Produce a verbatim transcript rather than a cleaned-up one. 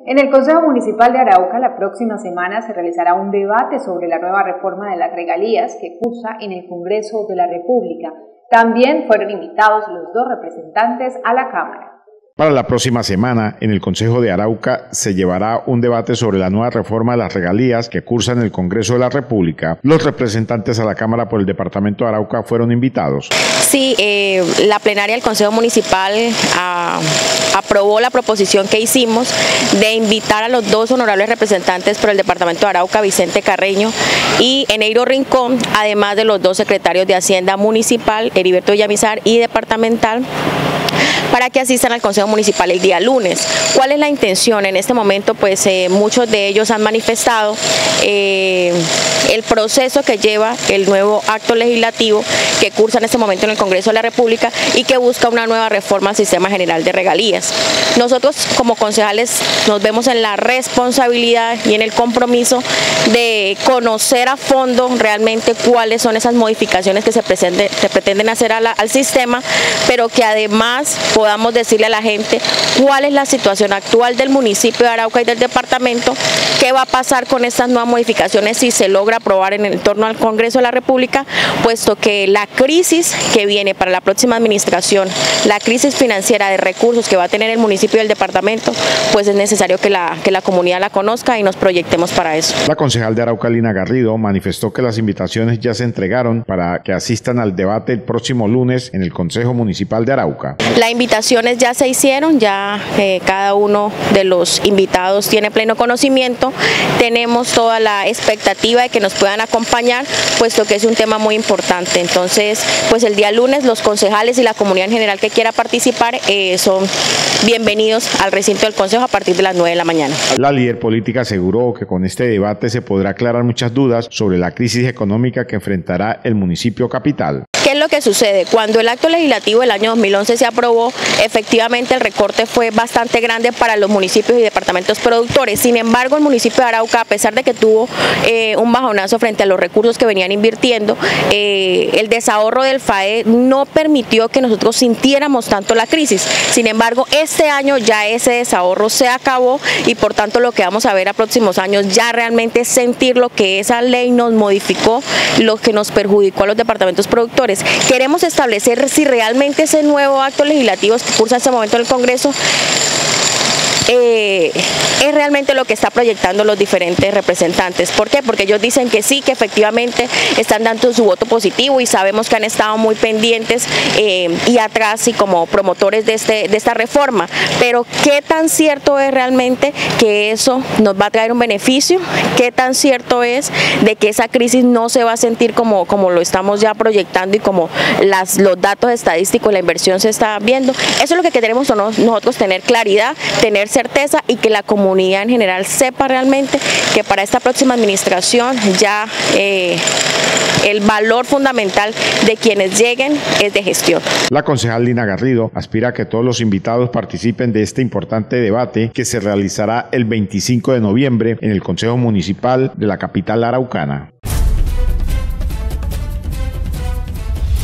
En el Consejo Municipal de Arauca, la próxima semana se realizará un debate sobre la nueva reforma de las regalías que cursa en el Congreso de la República. También fueron invitados los dos representantes a la Cámara. Para la próxima semana, en el Consejo de Arauca se llevará un debate sobre la nueva reforma de las regalías que cursa en el Congreso de la República. Los representantes a la Cámara por el Departamento de Arauca fueron invitados. Sí, eh, la plenaria del Consejo Municipal a, aprobó la proposición que hicimos de invitar a los dos honorables representantes por el Departamento de Arauca, Vicente Carreño y Eneiro Rincón, además de los dos secretarios de Hacienda Municipal, Heriberto Villamizar, y Departamental, para que asistan al Consejo Municipal el día lunes. ¿Cuál es la intención? En este momento, pues eh, muchos de ellos han manifestado eh, el proceso que lleva el nuevo acto legislativo que cursa en este momento en el Congreso de la República y que busca una nueva reforma al sistema general de regalías. Nosotros como concejales nos vemos en la responsabilidad y en el compromiso de conocer a fondo realmente cuáles son esas modificaciones que se, presente, se pretenden hacer a la, al sistema, pero que además podamos decirle a la gente cuál es la situación actual del municipio de Arauca y del departamento, qué va a pasar con estas nuevas modificaciones si se logra aprobar en el torno al Congreso de la República, puesto que la crisis que viene para la próxima administración, la crisis financiera de recursos que va a tener el municipio y el departamento, pues es necesario que la, que la comunidad la conozca y nos proyectemos para eso. La concejal de Arauca, Lina Garrido, manifestó que las invitaciones ya se entregaron para que asistan al debate el próximo lunes en el Consejo Municipal de Arauca. La invitaciones ya se hicieron, ya eh, cada uno de los invitados tiene pleno conocimiento, tenemos toda la expectativa de que nos puedan acompañar, puesto que es un tema muy importante. Entonces, pues el día lunes los concejales y la comunidad en general que quiera participar eh, son bienvenidos al recinto del Consejo a partir de las nueve de la mañana. La líder política aseguró que con este debate se podrá aclarar muchas dudas sobre la crisis económica que enfrentará el municipio capital. ¿Qué es lo que sucede? Cuando el acto legislativo del año dos mil once se aprobó, efectivamente el recorte fue bastante grande para los municipios y departamentos productores. Sin embargo, el municipio de Arauca, a pesar de que tuvo eh, un bajonazo frente a los recursos que venían invirtiendo, eh, el desahorro del F A E no permitió que nosotros sintiéramos tanto la crisis. Sin embargo, este año ya ese desahorro se acabó y por tanto lo que vamos a ver a próximos años ya realmente es sentir lo que esa ley nos modificó, lo que nos perjudicó a los departamentos productores. Queremos establecer si realmente ese nuevo acto legislativo que cursa en este momento en el Congreso Eh, es realmente lo que está proyectando los diferentes representantes. ¿Por qué? Porque ellos dicen que sí, que efectivamente están dando su voto positivo y sabemos que han estado muy pendientes eh, y atrás y como promotores de, este, de esta reforma, pero ¿qué tan cierto es realmente que eso nos va a traer un beneficio? ¿Qué tan cierto es de que esa crisis no se va a sentir como, como lo estamos ya proyectando y como las, los datos estadísticos, la inversión se está viendo? Eso es lo que queremos nosotros, tener claridad, tener certeza y que la comunidad en general sepa realmente que para esta próxima administración ya eh, el valor fundamental de quienes lleguen es de gestión. La concejal Lina Garrido aspira a que todos los invitados participen de este importante debate que se realizará el veinticinco de noviembre en el Consejo Municipal de la capital araucana.